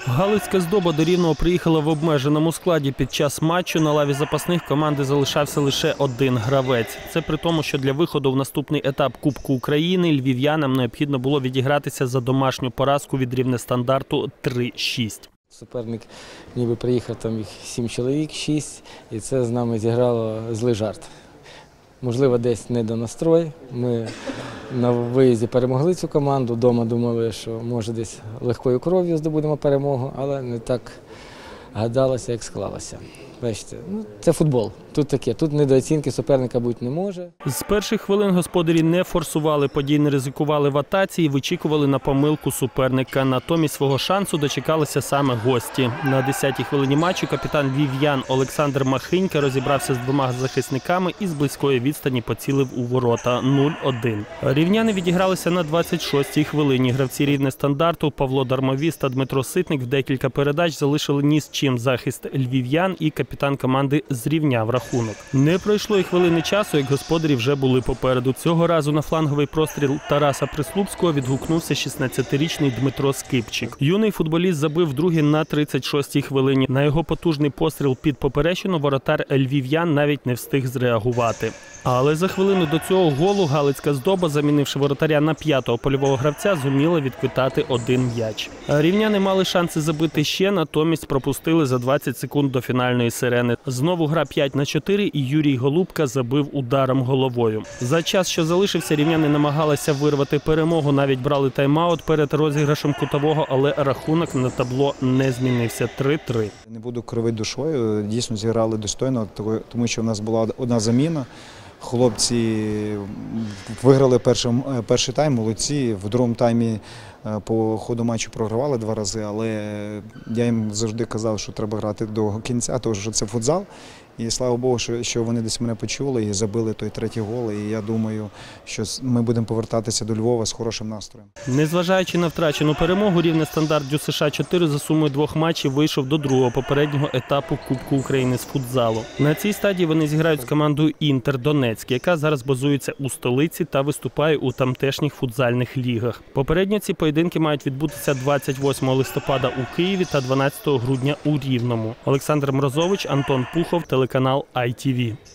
Галицька «Здоба» до Рівного приїхала в обмеженому складі. Під час матчу на лаві запасних команди залишався лише один гравець. Це при тому, що для виходу в наступний етап Кубку України львів'янам необхідно було відігратися за домашню поразку від Рівнестандарту 3-6. Суперник ніби приїхав, там їх 7 чоловік, 6, і це з нами зіграло злий жарт. Можливо, десь недонастрой. Ми на виїзді перемогли цю команду, вдома думали, що може десь легкою кров'ю здобудемо перемогу, але не так гадалося, як склалося. Бачите, це футбол, тут таке, тут недооцінки суперника бути не може. З перших хвилин господарі не форсували подій, не ризикували в атаці і вичікували на помилку суперника. Натомість свого шансу дочекалися саме гості. На 10-й хвилині матчу капітан львів'ян Олександр Махинька розібрався з двома захисниками і з близької відстані поцілив у ворота 0-1. Рівняни відігралися на 26-й хвилині. Гравці Рівнестандарту Павло Дармовіс та Дмитро Ситник в декілька передач залишили ні з чим захист львів'ян, і капітан команди зрівняв рахунок. Не пройшло й хвилини часу, як господарі вже були попереду. Цього разу на фланговий простріл Тараса Прислупського відгукнувся 16-річний Дмитро Скипчик. Юний футболіст забив вдруге на 36-й хвилині. На його потужний постріл під поперечину воротар львів'ян навіть не встиг зреагувати. Але за хвилину до цього голу Галицька «Здоба», замінивши воротаря на 5-го польового гравця, зуміла відквитати один м'яч. Рівняни мали шанси забити ще, натомість пропустили за 20 секунд до фінальної сирени. Знову гра 5-4 і Юрій Голубка забив ударом головою. За час, що залишився, рівняни намагалися вирвати перемогу, навіть брали тайм-аут перед розіграшем кутового, але рахунок на табло не змінився – 3-3. Не буду кривити душою, дійсно зіграли достойно, тому що у нас була одна заміна. Хлопці виграли перший тайм, молодці. В другому таймі по ходу матчу програвали 2 рази, але я їм завжди казав, що треба грати до кінця, тому що це футзал. І слава Богу, що вони десь мене почули і забили той 3-й гол. І я думаю, що ми будемо повертатися до Львова з хорошим настроєм. Незважаючи на втрачену перемогу, Рівнестандарт ДЮСШ-4 за сумою 2 матчів вийшов до другого попереднього етапу Кубку України з футзалу. На цій стадії вони зіграють з командою «Інтер Донецьк», яка зараз базується у столиці та виступає у тамтешніх футзальних лігах. Попередньо ці поєдинки мають відбутися 28 листопада у Києві та 12 грудня у Рівному. Олександр Мрозович, Антон Пухов, телеканал ITV.